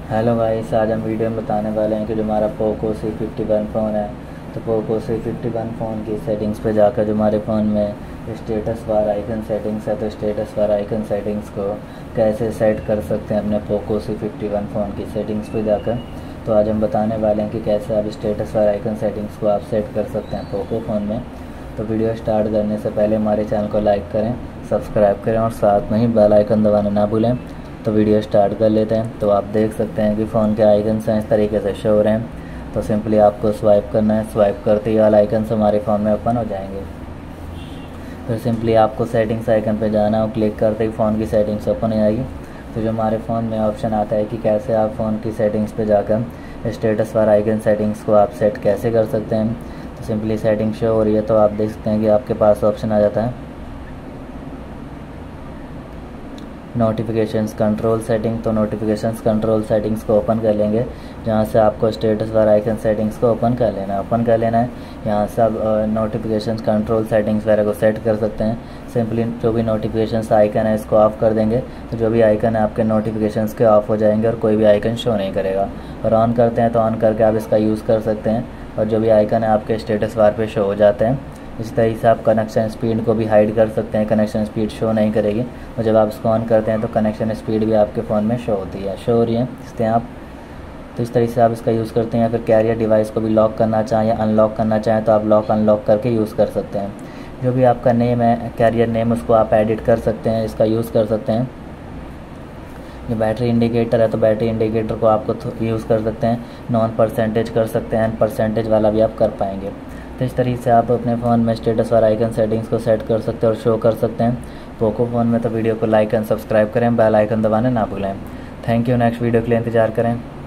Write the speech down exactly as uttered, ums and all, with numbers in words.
Hello guys, आज हम video में बताने वाले हैं कि जो हमारा Poco C fifty one phone है, तो Poco C fifty one phone की सेटिंग्स पे जाकर जो हमारे फ़ोन में स्टेटस बार आइकन सेटिंग्स है, तो स्टेटस बार आइकन सेटिंग्स को कैसे सेट कर सकते हैं अपने Poco C fifty one phone की सेटिंग्स पे जाकर। तो आज हम बताने वाले हैं कि कैसे आप स्टेटस बार आइकन सेटिंग्स को आप सेट कर सकते हैं पोको फ़ोन में। तो वीडियो स्टार्ट करने से पहले हमारे चैनल को लाइक करें, सब्सक्राइब करें और साथ में ही बेल आइकन दबाना ना भूलें। तो वीडियो स्टार्ट कर लेते हैं। तो आप देख सकते हैं कि फ़ोन के आइकन्स हैं इस तरीके से शो हो रहे हैं। तो सिंपली आपको स्वाइप करना है, स्वाइप करते ही वाला आइकन्स हमारे फ़ोन में ओपन हो जाएंगे। फिर सिंपली आपको सेटिंग्स आइकन पे जाना है और क्लिक करते ही फ़ोन की सेटिंग्स ओपन हो जाएगी। तो जो हमारे फ़ोन में ऑप्शन आता है कि कैसे आप फ़ोन की सेटिंग्स पे जाकर स्टेटस बार आइकन सेटिंग्स को आप सेट कैसे कर सकते हैं। तो सिंपली सेटिंग शो हो रही है, तो आप देख सकते हैं कि आपके पास ऑप्शन आ जाता है नोटिफिकेशंस कंट्रोल सेटिंग। तो नोटिफिकेशंस कंट्रोल सेटिंग्स को ओपन कर लेंगे, जहाँ से आपको स्टेटस बार आइकन सेटिंग्स को ओपन कर लेना है ओपन कर लेना है यहाँ से आप नोटिफिकेशंस कंट्रोल सेटिंग्स वगैरह को सेट कर सकते हैं। सिंपली जो भी नोटिफिकेशंस आइकन है इसको ऑफ कर देंगे, तो जो भी आइकन है आपके नोटिफिकेशंस के ऑफ हो जाएंगे और कोई भी आइकन शो नहीं करेगा। और ऑन करते हैं तो ऑन करके आप इसका यूज़ कर सकते हैं और जो भी आइकन है आपके स्टेटस बार पे शो हो जाते हैं। इस तरीके से आप कनेक्शन स्पीड को भी हाइड कर सकते हैं, कनेक्शन स्पीड शो नहीं करेगी और जब आप इसको ऑन करते हैं तो कनेक्शन स्पीड भी आपके फ़ोन में शो होती है शो हो रही है इससे आप। तो इस तरीके से आप इसका यूज़ करते हैं। या फिर कैरियर डिवाइस को भी लॉक करना चाहें या अनलॉक करना चाहें तो आप लॉक अनलॉक करके यूज़ कर सकते हैं। जो भी आपका नेम है, कैरियर नेम, उसको आप एडिट कर सकते हैं, इसका यूज़ कर सकते हैं। जो बैटरी इंडिकेटर है, तो बैटरी इंडिकेटर को आपको यूज़ कर सकते हैं, नॉन परसेंटेज कर सकते हैं, परसेंटेज वाला भी आप कर पाएंगे। तो इस तरीके से आप अपने फ़ोन में स्टेटस और आइकन सेटिंग्स को सेट कर सकते हैं और शो कर सकते हैं पोको फ़ोन में। तो वीडियो को लाइक एंड सब्सक्राइब करें, बेल आइकन दबाना ना भूलें। Thank you. नेक्स्ट वीडियो के लिए इंतजार करें।